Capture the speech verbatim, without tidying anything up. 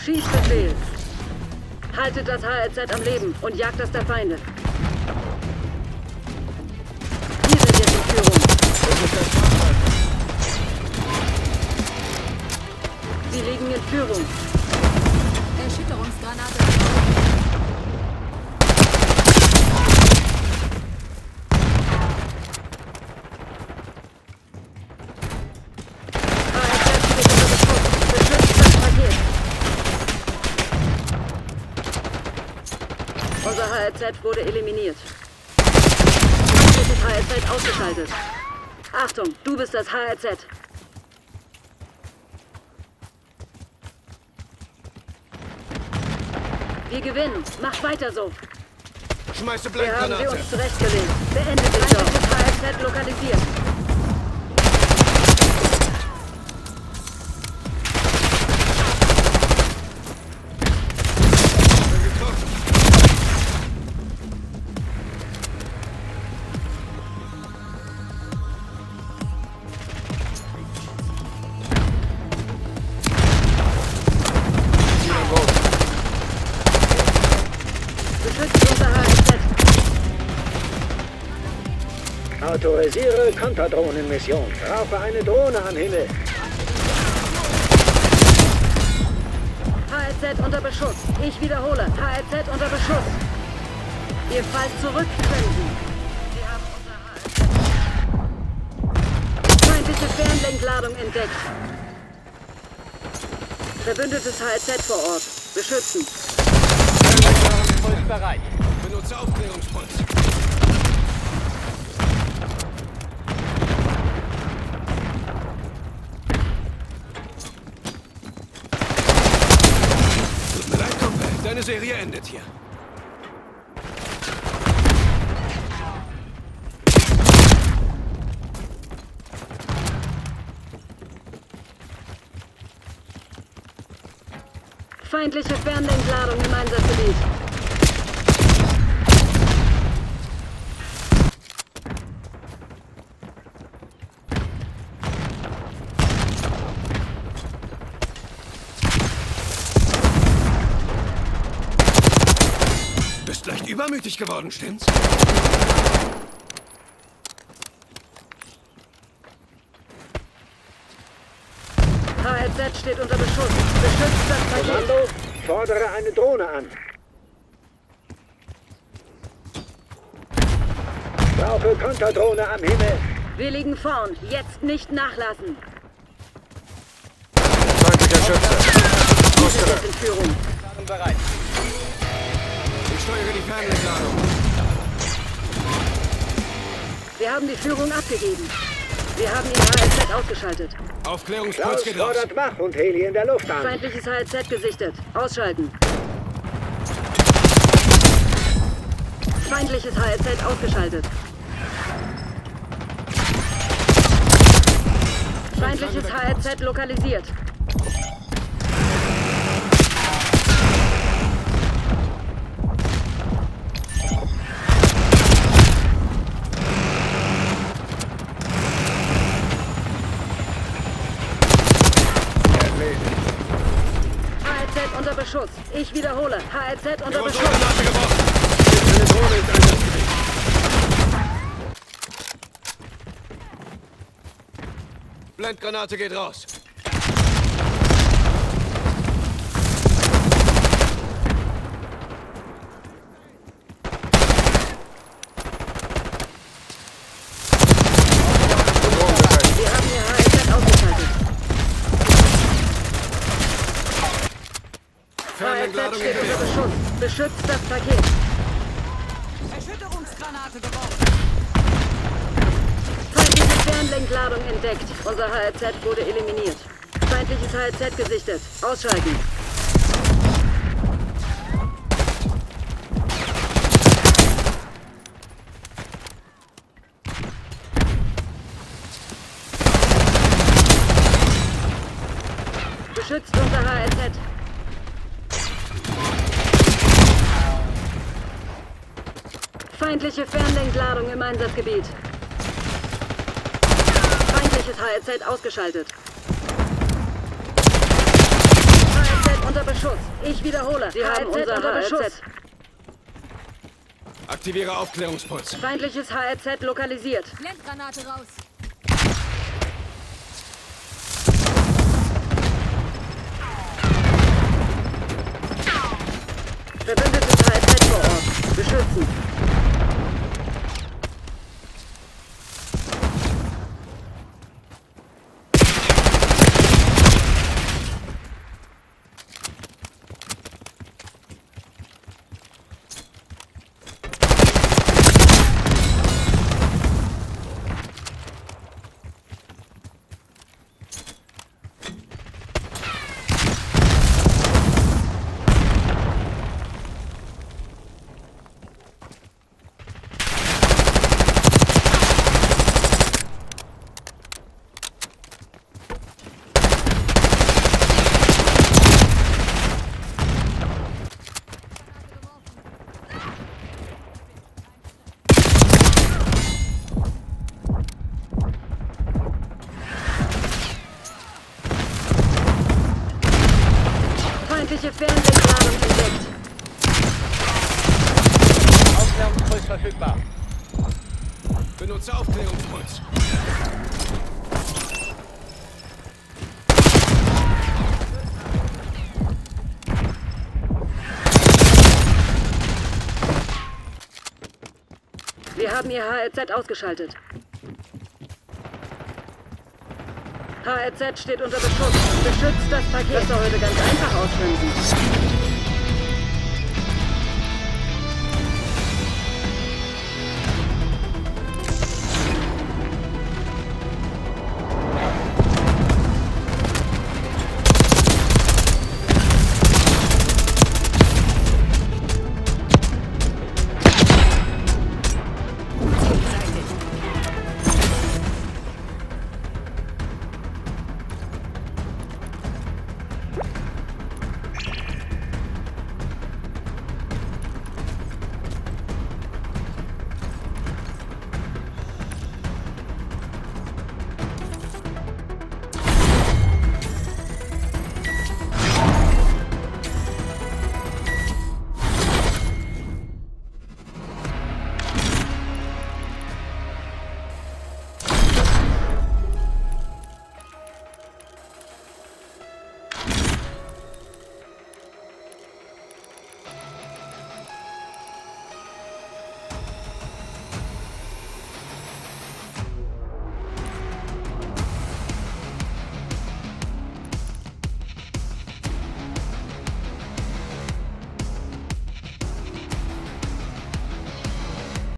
Schießbefehl. Haltet das H L Z am Leben und jagt das der Feinde. Wir sind jetzt in Führung. Sie liegen in Führung. Erschütterungsgranate. Unser H L Z wurde eliminiert. Feindliches H L Z ausgeschaltet. Achtung, du bist das H L Z. Wir gewinnen. Macht weiter so. Schmeiße Wir haben sie Blendgranate. uns zurechtgelegt. Beendet den Job. Feindliches H L Z lokalisiert. Beschützt unser H L Z. Autorisiere Konterdrohnenmission. Brauche eine Drohne am Himmel. H L Z unter Beschuss. Ich wiederhole. H L Z unter Beschuss. Ihr fallt zurück, Crimson. Sie haben unser H L Z. Feindliche Fernlenkladung entdeckt. Verbündetes H L Z vor Ort. Beschützen. Bereit. Benutze Aufklärungspuls. Tut mir leid, Kumpel. Deine Serie endet hier. Feindliche Fernlenkladung im Einsatzgebiet. Bist leicht übermütig geworden, stimmt's? H L Z steht unter Beschuss. Beschützt das Paket. Kommando, fordere eine Drohne an. Brauche Konterdrohne am Himmel. Wir liegen vorn. Jetzt nicht nachlassen. Feindlicher Schütze. Wir sind jetzt in Führung. Bereit. Ich steuere die Fernlenkladung. Wir haben die Führung abgegeben. Wir haben ihr H L Z ausgeschaltet. Aufklärungspuls Klaus geht raus. fordert Wach und Heli in der Luft an. Feindliches H L Z gesichtet. Ausschalten. Feindliches H L Z ausgeschaltet. Feindliches H L Z lokalisiert. H L Z unter Beschuss. Ich wiederhole. H L Z unter Beschuss. Granate geworfen. Eine Drohne ins Einsatzgebiet. Blendgranate geht raus. Wir haben ihr H L Z ausgeschaltet. H L Z Fernlenkladung steht unter in Beschuss. Beschützt das Paket. Erschütterungsgranate geworfen. Feindliche Fernlenkladung entdeckt. Unser H L Z wurde eliminiert. Feindliches H L Z gesichtet. Ausschalten. Beschützt unser H L Z. Feindliche Fernlenkladung im Einsatzgebiet. Feindliches H L Z ausgeschaltet. H L Z unter Beschuss. Ich wiederhole. Sie haben unser unter Beschuss. Aktiviere Aufklärungspuls. Feindliches H R Z lokalisiert. Blendgranate raus. Verbündetes H R Z vor Ort. Beschützen. Feindliche Fernsehnladung entdeckt. Aufklärungspuls verfügbar. Benutze Aufklärungspuls. Wir haben ihr H R Z ausgeschaltet. H R Z steht unter Beschuss. Beschützt das Paket. Das soll heute ganz einfach ausschwimmen.